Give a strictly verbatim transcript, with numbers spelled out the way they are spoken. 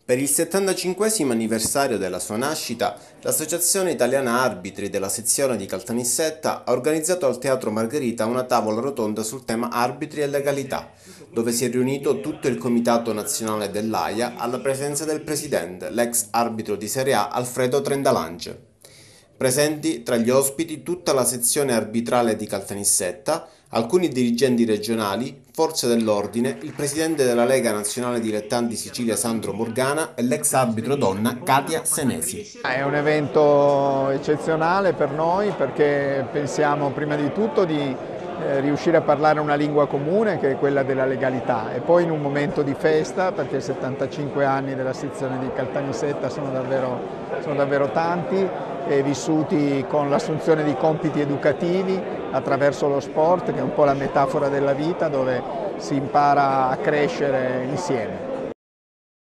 Per il settantacinquesimo anniversario della sua nascita, l'Associazione Italiana Arbitri della sezione di Caltanissetta ha organizzato al Teatro Margherita una tavola rotonda sul tema arbitri e legalità, dove si è riunito tutto il Comitato Nazionale dell'Aia alla presenza del presidente, l'ex arbitro di Serie A Alfredo Trendalance. Presenti tra gli ospiti tutta la sezione arbitrale di Caltanissetta, alcuni dirigenti regionali, forze dell'ordine, il presidente della Lega Nazionale Dilettanti Sicilia Sandro Morgana e l'ex arbitro donna Katia Senesi. È un evento eccezionale per noi perché pensiamo prima di tutto di eh, riuscire a parlare una lingua comune, che è quella della legalità, e poi in un momento di festa, perché settantacinque anni della sezione di Caltanissetta sono davvero, sono davvero tanti, e vissuti con l'assunzione di compiti educativi attraverso lo sport, che è un po' la metafora della vita, dove si impara a crescere insieme.